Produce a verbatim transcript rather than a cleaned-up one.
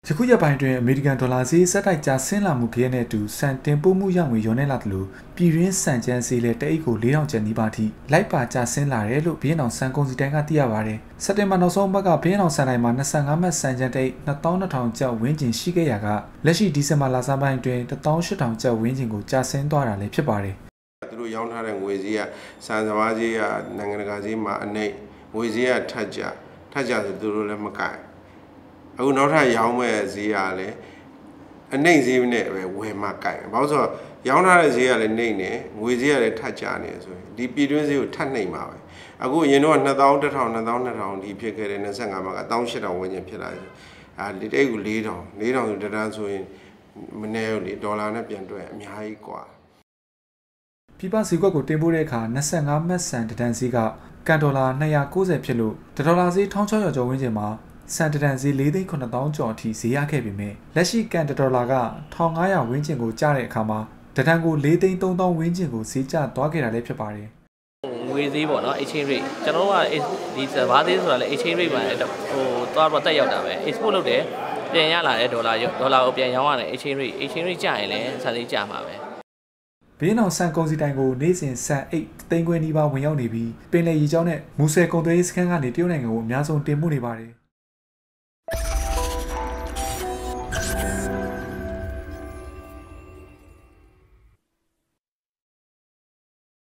ယခုရက်ပိုင်းတွင်အမေရိကန်ဒေါ်လာဈေးဆက်တိုက်ကျဆင်းလာမှုခရက်နဲ့အတူဆန်တင်ပို့မှုရငွေလျော့နည်းလာသလိုပြည်တွင်းဆန်ကျန်းဈေးလည်းတအိတ်ကိုလေးထောင်ကျပ်နီးပါးထိလိုက်ပါကျဆင်းလာတယ်လို့ဘီယန်အောင်ဆန်ကုန်စည်တိုင်းကသိရပါတယ်။စက်တင်ဘာနောက်ဆုံးပတ်ကဘီယန်အောင်ဆန်တိုင်းမှာ၂၅မတ်ဆန်ကျန်းတအိတ်၂သောင်း၂ထောင်ကျပ်ဝန်းကျင်ရှိခဲ့ရာကလက်ရှိဒီဇင်ဘာလဆန်းပိုင်းတွင်၁သောင်း၈ထောင်ကျပ်ဝန်းကျင်ကိုကျဆင်းသွားတာလည်းဖြစ်ပါတယ်။သူတို့ရောင်းထားတဲ့ငွေဈေးကဆန်စပါးဈေးကနိုင်ငံတကာဈေးမှာအနေငွေဈေးကထက်ကြထက်ကြဆိုသူတို့လည်းမကိုင်အခုနောက်ထပ်ရောင်းမဲ့ဈေးကလည်းအနှိမ့်ဈေးနဲ့ပဲဝယ်မှကိုင်ဘာလို့ဆိုတော့ရောင်းထားတဲ့ဈေးကလည်းနှိမ့်နေငွေဈေးကလည်းထပ်ကြနေဆိုရင်ဒီပြည်တွင်းဈေးကိုထပ်နှိမ့်မှာပဲအခုအရင်တော့၂သောင်း၁ထောင်၂သောင်း၂ထောင်ဒီဖြစ်ခဲ့တဲ့၂၅မှာ၁သောင်း၈ထောင်ဝန်းကျင်ဖြစ်လာတယ်အာဒီတိတ်ကို၄ထောင်၄ထောင်ဆိုတန်းဆိုရင်မနည်းဘူးလေဒေါ်လာနဲ့ပြန်တွက်အများကြီးกว่าပြည်ပဈေးကွက်ကိုတင်ပို့တဲ့အခါ၂၅မတ်ဆန်တန်ဈေးကကန်ဒေါ်လာ၂၉၀ဖြစ်လို့ဒေါ်လာဈေး၁၆၀၀ကျော်ဝန်းကျင်မှာဆန်တန်ဈေး၄သိန်း၇သောင်းကျော်အထိဈေးရခဲ့ပေမဲ့လက်ရှိကန်ဒေါ်လာက၁၅၀၀ဝန်းကျင်ကိုကျတဲ့အခါမှာတန်ကို၄သိန်း၃သောင်းဝန်းကျင်ကိုဈေးကျသွားခဲ့တာလည်းဖြစ်ပါတယ်ငွေဈေးပေါ့နော် exchange rate ကျွန်တော်တို့ကဒီဘားဈေးဆိုတာလည်း exchange rate မှာဟိုသွားတော့တက်ရောက်တာပဲ export လုပ်တယ်ပြန်ရလာတဲ့ဒေါ်လာဒေါ်လာကိုပြန်ရောင်းရတယ် exchange rate exchange rate ကျရင်လည်းဆန်ဈေးကျမှာပဲဘီယန်အောင်ဆန်ကုန်စည်တိုင်းကိုနေ့စဉ်ဆန်အိတ်သိန်းခွဲနီးပါးဝင်ရောက်နေပြီးပင်လယ်ရေကြောင်းနဲ့မူဆယ်ကုန်သွယ်ရေးစခန်းကနေတရုတ်နိုင်ငံကိုအများဆုံးတင်ပို့နေပါတယ်